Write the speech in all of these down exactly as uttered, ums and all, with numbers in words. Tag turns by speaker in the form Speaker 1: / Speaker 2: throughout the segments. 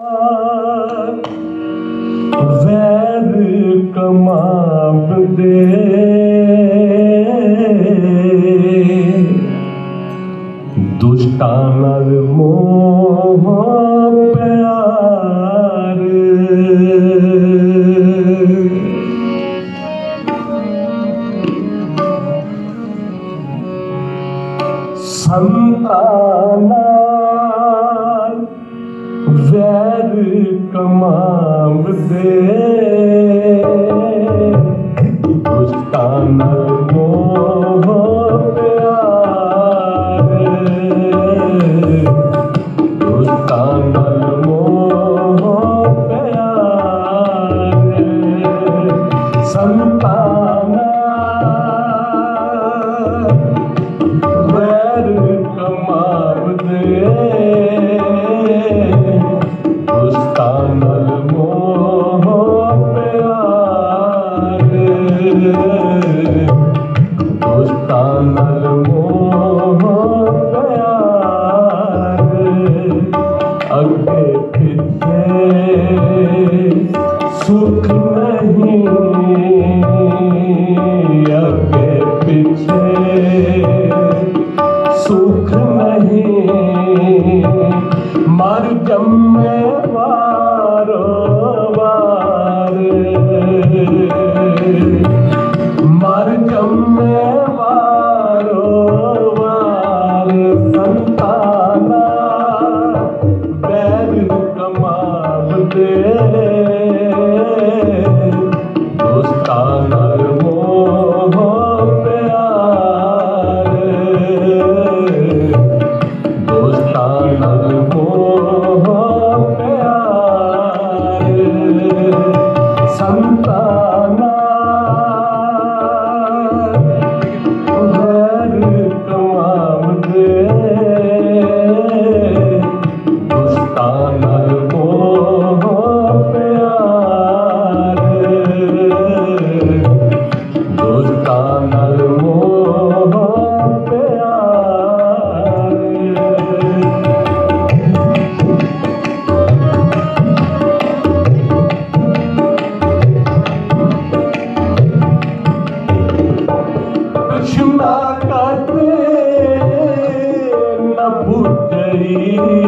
Speaker 1: वैर कमाब दे दुष्टा नर मोह प्यार संताना वैर कमाब दे दुष्टा नर मोह प्यार दुष्टा नर मोह प्यार संताना वैर कमाब दे दुष्टा नर मोह प्यार दुष्टा नर मोह प्यार अगे पीछे सुख नहीं अगे पीछे सुख नहीं मर जम्मे वारो वार मर जम्मे वारो वार संताना बैर कमाब दे दुष्टा नर मोह प्यार दुष्टा नर मोह प्यार संताना वैर कमाब दे दुष्टा नर मोह प्यार दुष्टा नर मोह प्यार कृष्णा काटे न बुझई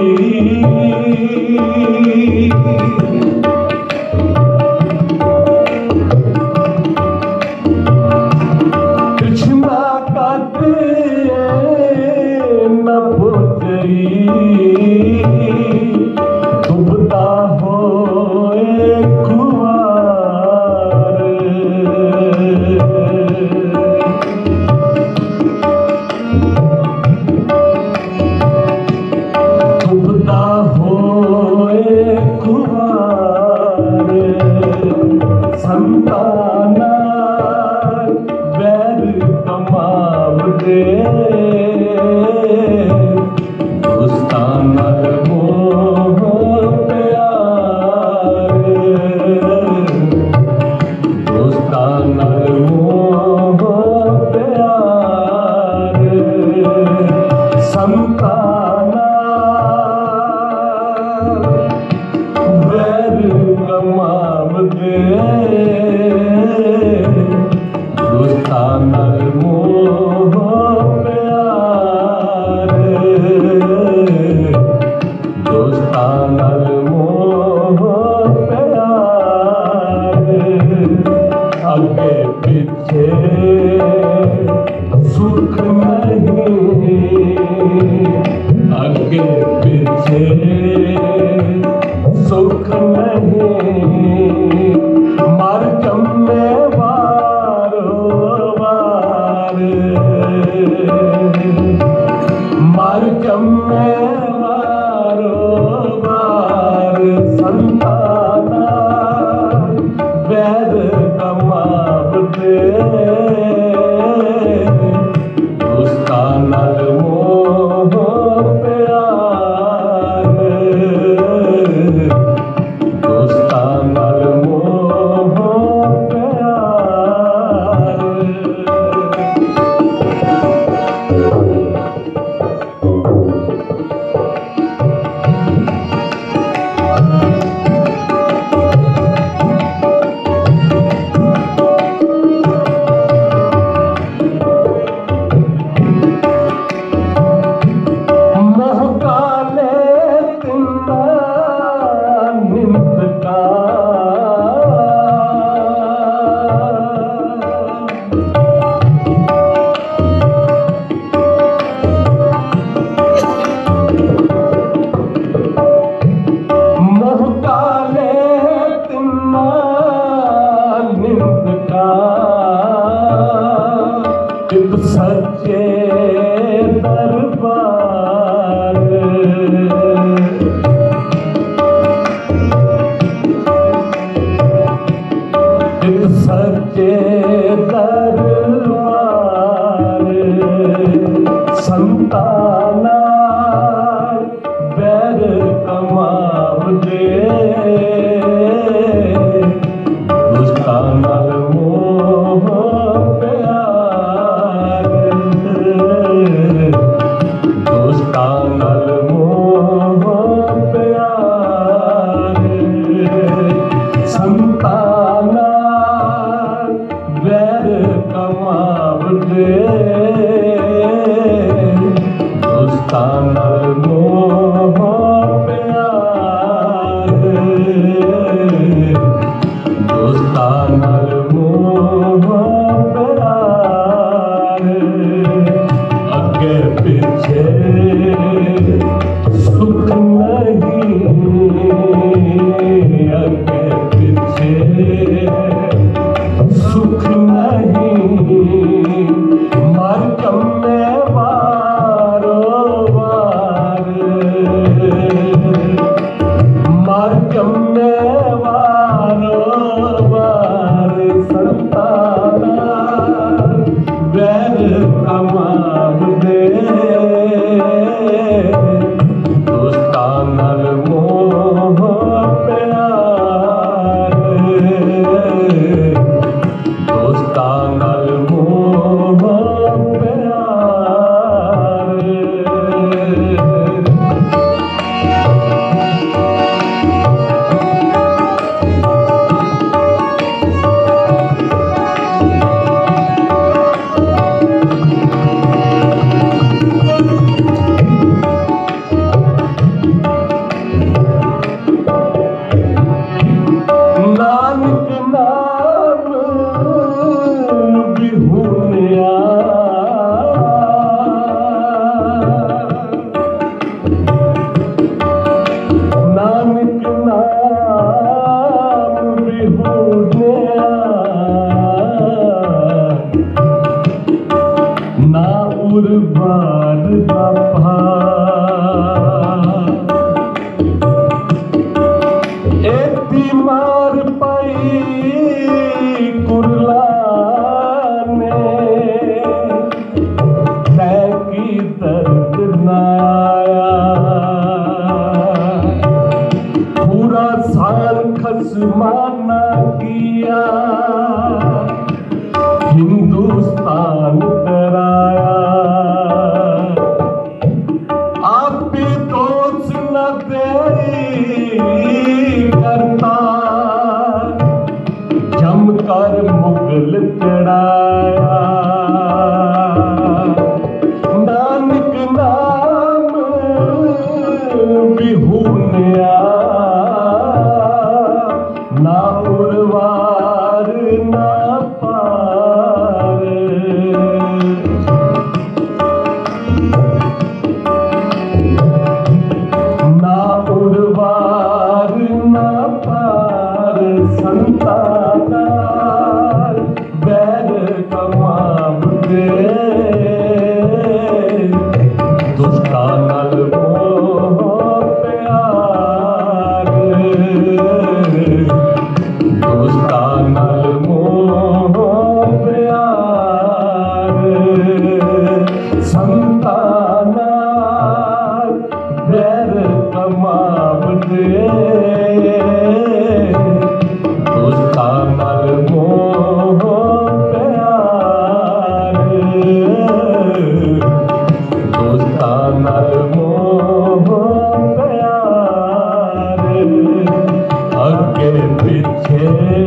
Speaker 1: कृष्णा काटे न बुझई डूबता होए कुआर डूबता होए कुआर संताना वैर कमाब दे दुष्टा नर मोह प्यार दुष्टा नर मोह प्यार संताना वैर कमाब दे दुष्टा नर मोह प्यार दुष्टा नर मोह प्यार अगे पीछे सुख नहीं अगे पीछे सुख नहीं मर आसमान किया, हिंदुस्तान डराया। आप भी दोष न देरी करता, जमकर मुगल चढ़ाया। नानक नाम बिहुनिया, ना उर्वार ना पार। ना उर्वार ना पार, संताना बैर कमाम दे। दुष्टा नल मोह प्यार, दुष्टा नल मोह प्यार। संताना बैर कमाम दे। दुष्टा नल मोह प्यार, दुष्टा नल मोह प्यार। आगे पीछे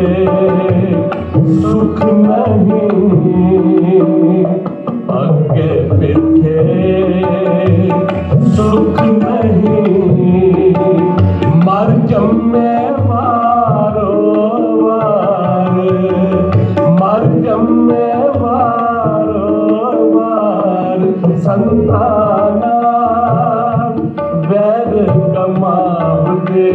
Speaker 1: सुख नहीं, आगे पीछे सुख नहीं। मर जम्मे वारो वार, मर जम्मे वारो वार। संताना वैर कमाव दे।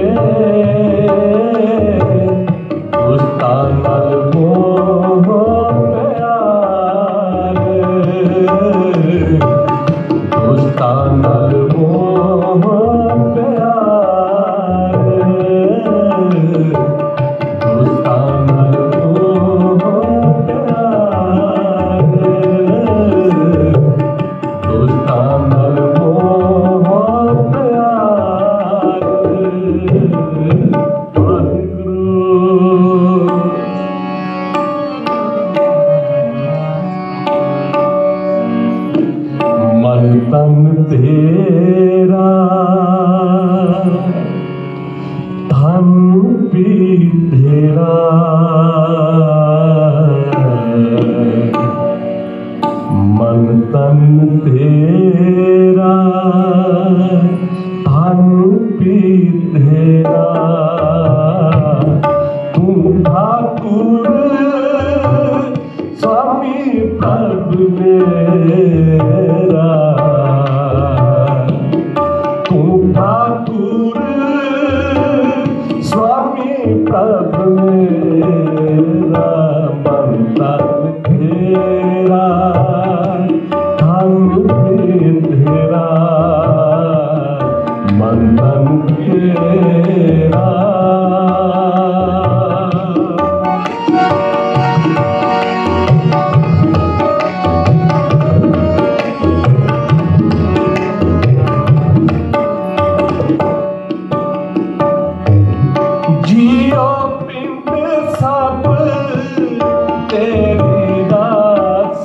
Speaker 1: दुष्टा नल मोह प्यार, दुष्टा नल मोह प्यार। दुष्टा नल मोह प्यार, दुष्टा नल मोह प्यार। मन तन तेरा, धन भी तेरा। मन तन तेरा, धन भी तेरा। तुम ठाकुर स्वामी प्रभु मेरा। तुम ठाकुर स्वामी प्रभु मेरा। मन तन तेरा, धन भी तेरा। मन तन तेरा। जियो पिंड सब तेरी दास।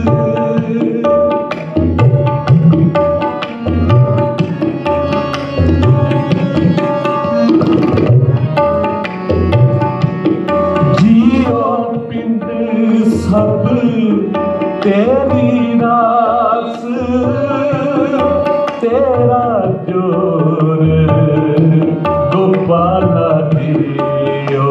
Speaker 1: जियो पिंड सब तेरी दास। तेरा जोर गोपाला दियो।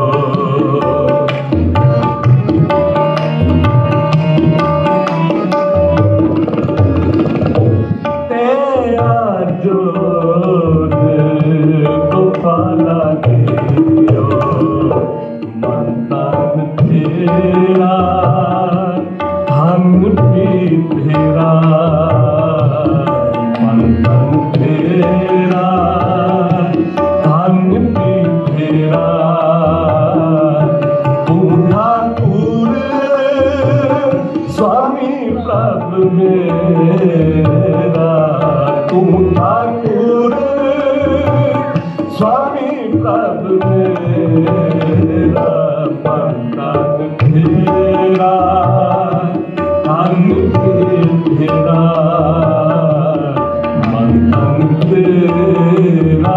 Speaker 1: तेरा जोर गोपाला दियो। मन तन तेरा, धन भी तेरा। मन तन तेरा, धन भी तेरा। तुम ठाकुर स्वामी प्रभु मेरा। तुम ठाकुर स्वामी प्रभु मेरा मन तन तेरा तन तेरा मन तन तेरा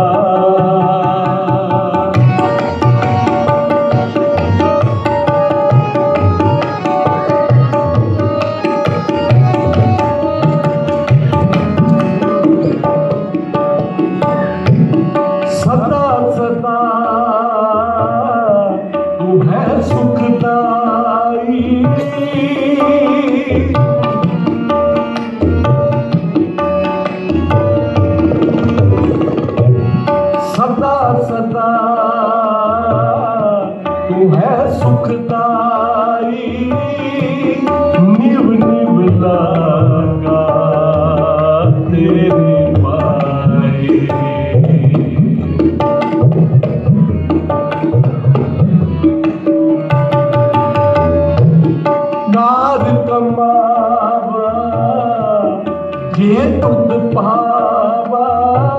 Speaker 1: सदा सदा तू है सुखदाई सदा सदा तू है सुखदाई निव निव लगा तेरी पाई नाद कमावा ये तुद पावा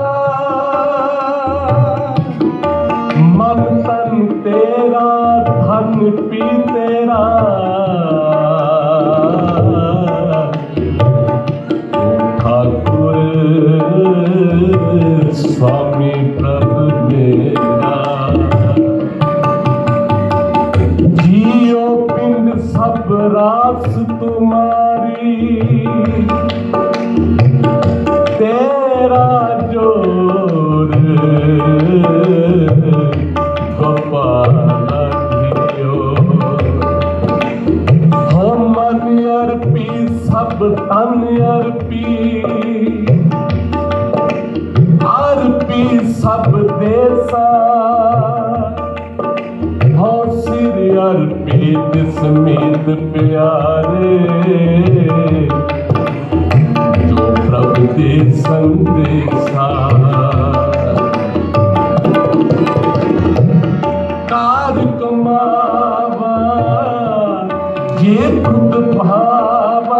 Speaker 1: मन तन तेरा धन पी तेरा ठाकुर स्वामी प्रभु मेरा जियो पिंड सब रास तुम्हारी तेरा जोर गोपाला जियो हो मन अर्पी सब तन अर्पी अर्पी सब देसा हो सिर अर्पित समेत प्यारे जो प्रभु दे संदेशा कार कमावा ये खुद भावा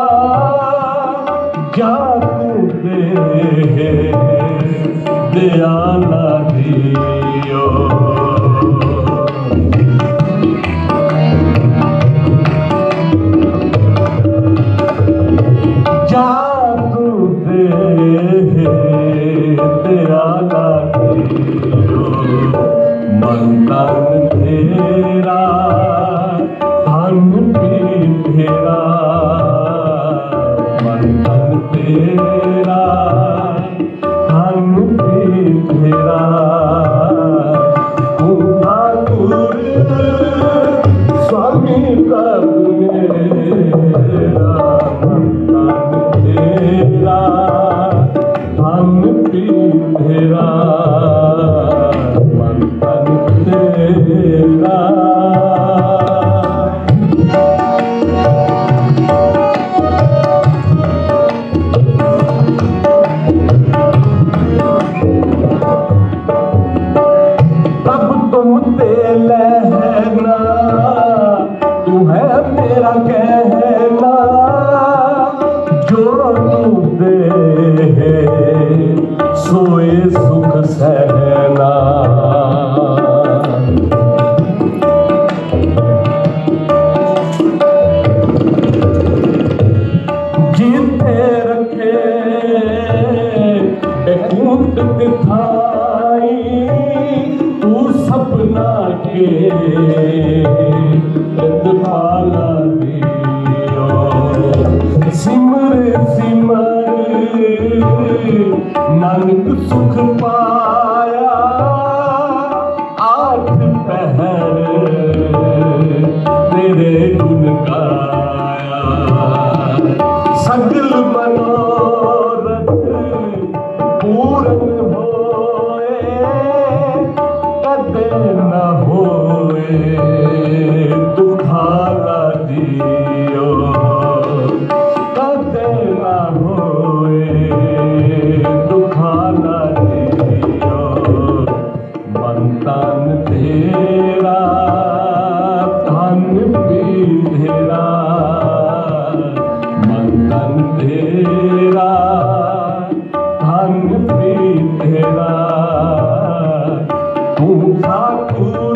Speaker 1: जातु दे दयाला दियो जादू दे दयाला दियो मन तन तेरा धन पी तेरा मन तन तेरा धन पी तेरा तू ठाकुर स्वामी प्रभु मेरा मन तन तेरा धन पी तेरा मन तन तेरा तब तुम ते लहना तू है मेरा कहना जो तू दे सोए सुख सहना जीते रखे बैकुंठ दिखाई तू सपना के दिखाला दियो सिमर सिमर नानक सुख पाया आठ पहर तेरे गुण गाया सगल मनोरथ पूर्ण होए कदे न होए दुखाला दियो कदे न होए दुखाला दियो मन तन तेरा धन पी तेरा मन तन तेरा धन पी तेरा तू ठाकुर